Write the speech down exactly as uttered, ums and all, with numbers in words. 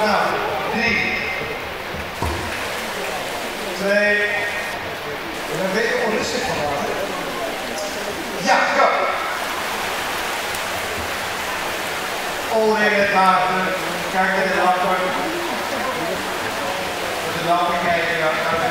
Nou, drie, twee, ik ben een beetje onrustig vandaag. Ja, go! Oren in het water, kijk naar de lampen. De lampen kijken naar